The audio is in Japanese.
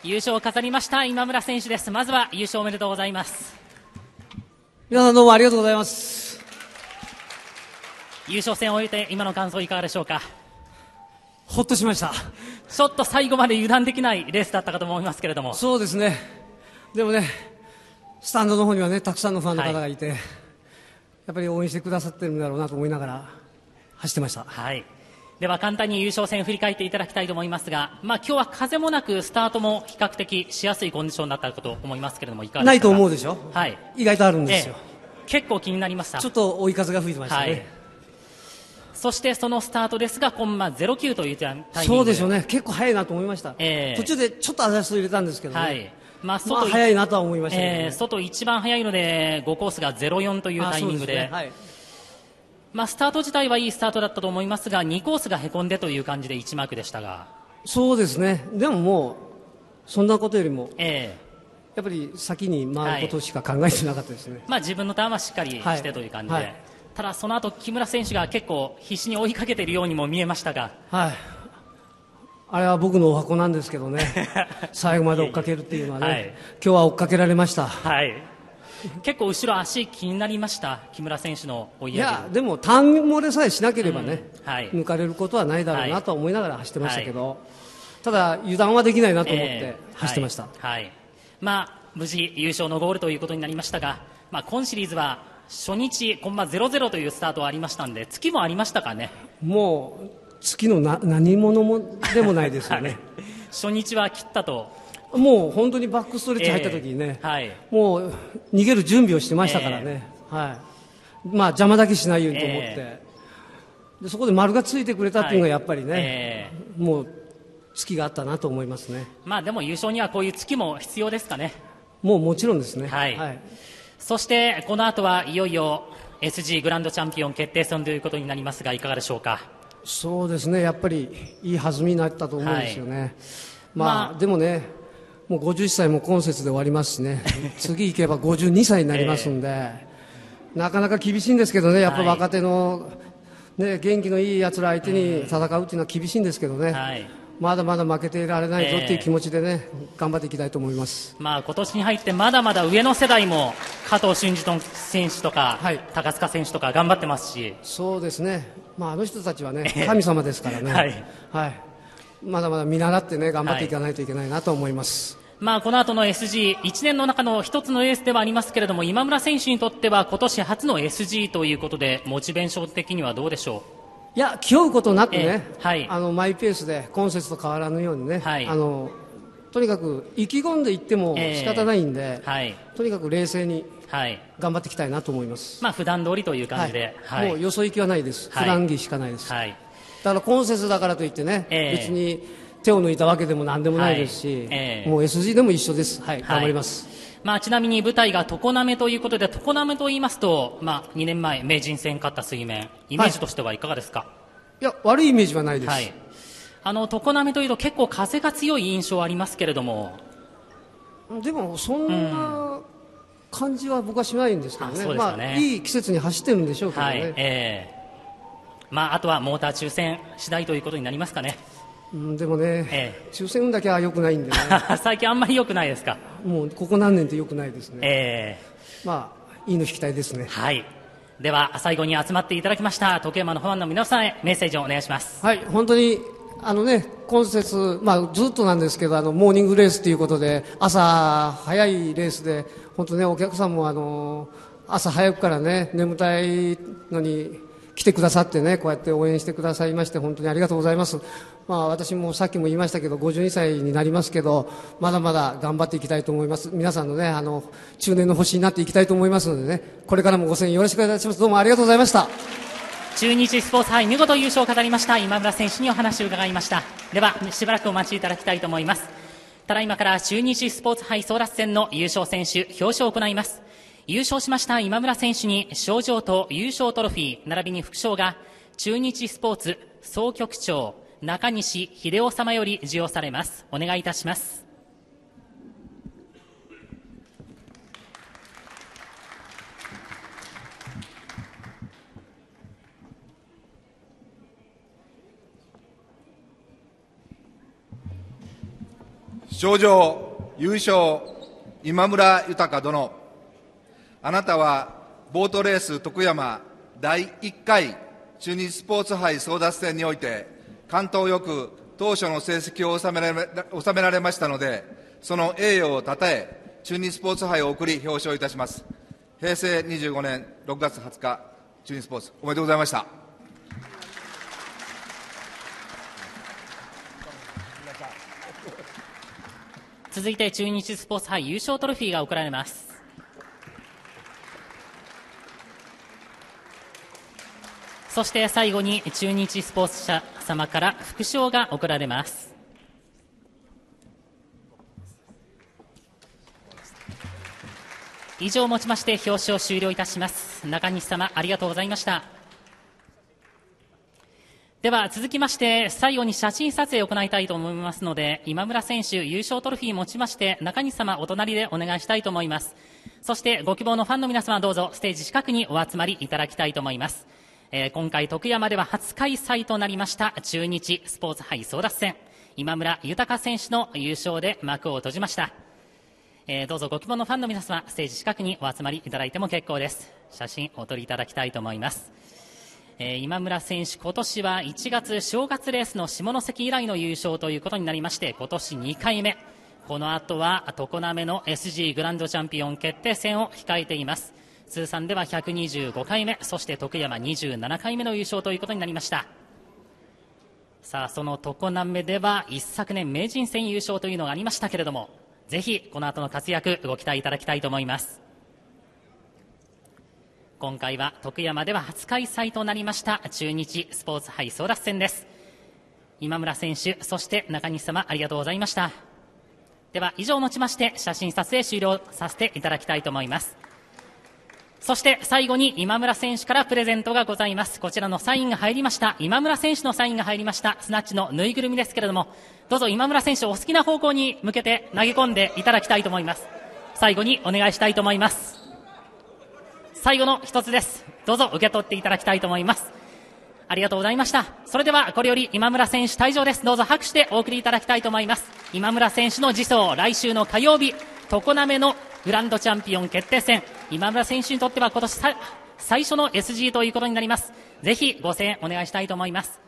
優勝を飾りました今村選手です。まずは優勝おめでとうございます。 皆さんどうもありがとうございます。 優勝戦を終えて今の感想いかがでしょうか。 ほっとしました。 ちょっと最後まで油断できないレースだったかと思いますけれども。 そうですね。でもね、スタンドの方にはね、たくさんのファンの方がいて、やっぱり応援してくださってるんだろうなと思いながら走ってました。 はい。では簡単に優勝戦振り返っていただきたいと思いますが、今日は風もなくスタートも比較的しやすいコンディションだったかと思いますけれども、いかがですか。 ないと思うでしょ。 はい。 意外とあるんですよ。 結構気になりました。 ちょっと追い風が吹いてましたね。 そしてそのスタートですがコンマ09というタイミングで。 そうでしょうね。結構早いなと思いました。途中でちょっとアジャスト入れたんですけどね。早いなとは思いましたね。 外一番早いので5コースが04というタイミングで。スタート自体はいいスタートだったと思いますが2コースがへこんでという感じで1マークでしたが。 そうですね。でももうそんなことよりも、やっぱり先に回ることしか考えてなかったですね。 自分のターンはしっかりしてという感じで、ただその後木村選手が結構必死に追いかけているようにも見えましたが、 あれは僕のお箱なんですけどね最後まで追っかけるっていうのはね、今日は追っかけられました。 結構後ろ足気になりました木村選手の追い上げ。 いやでもターン漏れさえしなければね、抜かれることはないだろうなと思いながら走ってましたけど、ただ油断はできないなと思って走ってました。 無事優勝のゴールということになりましたが、今シリーズは初日コンマ00というスタートはありましたんで、月もありましたかね。もう月の何者もでもないですよね初日は切ったと。 もう本当にバックストレッチ入った時にね、もう逃げる準備をしてましたからね、邪魔だけしないようにと思って、でそこで丸がついてくれたっていうのがやっぱりね、もう月があったなと思いますね。 でも優勝にはこういう月も必要ですかね。 もちろんですね。 そしてこの後はいよいよ SG グランドチャンピオン決定戦ということになりますが、いかがでしょうか。 そうですね、やっぱりいい弾みになったと思うんですよね。でもね、もう50歳も今節で終わりますしね次行けば52歳になりますんで、なかなか厳しいんですけどね、やっぱ若手の、元気のいいやつら相手に戦うっていうのは厳しいんですけどね、まだまだ負けていられないぞっていう気持ちでね、頑張っていきたいと思います。 今年に入ってまだまだ上の世代も加藤俊二選手とか、高塚選手とか頑張ってますし。 そうですね、あの人たちはね、神様ですからね、まだまだ見習ってね、頑張っていかないといけないなと思います。 この後の SG1 年の中の一つのレースではありますけれども、今村選手にとっては今年初の SG ということでモチベーション的にはどうでしょう。 いや、気負うことなくね、マイペースで今節と変わらぬようにね、とにかく意気込んでいっても仕方ないんで、とにかく冷静に頑張っていきたいなと思います。 普段通りという感じで、 もうよそ行きはないです、普段着しかないです。だから今節だからといってね、別に手を抜いたわけでも何でもないですし、もう SG でも一緒です。頑張ります。 ちなみに舞台が常滑ということで、常滑と言いますと、2年前名人戦勝った水面、イメージとしてはいかがですか。 いや、悪いイメージはないです。 常滑というと結構風が強い印象ありますけれども、でもそんな感じは僕はしないんですけどね、いい季節に走ってるんでしょうけどね、 あとはモーター抽選次第ということになりますかね。 でもね、抽選運だけは良くないんでね最近あんまり良くないですか。 もうここ何年って良くないですね。いいの引きたいですね。 では最後に集まっていただきました時計山のファンの皆さんへメッセージをお願いします。 本当に今節、ずっとなんですけどモーニングレースということで朝早いレースで、本当ね、お客さんも朝早くからね、眠たいのに来てくださってね、こうやって応援してくださいまして本当にありがとうございます。私もさっきも言いましたけど52歳になりますけど、まだまだ頑張っていきたいと思います。皆さんのね、中年の星になっていきたいと思いますのでね、これからもご声援よろしくお願いします。どうもありがとうございました。 中日スポーツ杯見事優勝を飾りました今村選手にお話を伺いました。ではしばらくお待ちいただきたいと思います。ただいまから中日スポーツ杯争奪戦の優勝選手表彰を行います。優勝しました今村選手に賞状と優勝トロフィー並びに副賞が中日スポーツ総局長中西秀夫様より授与されます。お願いいたします。 賞状優勝今村豊殿、あなたはボートレース徳山第1回中日スポーツ杯争奪戦において関東よく当初の成績を収められましたので、その栄誉をたたえ中日スポーツ杯を贈り表彰いたします。平成25年6月20日中日スポーツおめでとうございました。 続いて中日スポーツ杯優勝トロフィーが贈られます。そして最後に中日スポーツ社様から副賞が贈られます。以上をもちまして表彰を終了いたします。中西様ありがとうございました。では続きまして最後に写真撮影を行いたいと思いますので、今村選手優勝トロフィーを持ちまして中西様お隣でお願いしたいと思います。そしてご希望のファンの皆様どうぞステージ近くにお集まりいただきたいと思います。今回徳山では初開催となりました中日スポーツ杯争奪戦、今村豊選手の優勝で幕を閉じました。どうぞご希望のファンの皆様ステージ近くにお集まりいただいても結構です。写真お撮りいただきたいと思います。今村選手今年は1月正月レースの下関以来の優勝ということになりまして、今年2回目、この後は常滑の SG グランドチャンピオン決定戦を控えています。通算では125回目、そして徳山27回目の優勝ということになりました。さあその常滑では一昨年名人戦優勝というのがありましたけれども、ぜひこの後の活躍ご期待いただきたいと思います。今回は徳山では初開催となりました中日スポーツ杯争奪戦です。今村選手そして中西様ありがとうございました。では以上をもちまして写真撮影終了させていただきたいと思います。そして最後に今村選手からプレゼントがございます。こちらのサインが入りました、今村選手のサインが入りましたスナッチのぬいぐるみですけれども、どうぞ今村選手お好きな方向に向けて投げ込んでいただきたいと思います。最後にお願いしたいと思います。最後の一つです。どうぞ受け取っていただきたいと思います。ありがとうございました。それではこれより今村選手退場です。どうぞ拍手でお送りいただきたいと思います。今村選手の次走、来週の火曜日常滑のグランドチャンピオン決定戦、今村選手にとっては今年最初の SG ということになります。ぜひご声援お願いしたいと思います。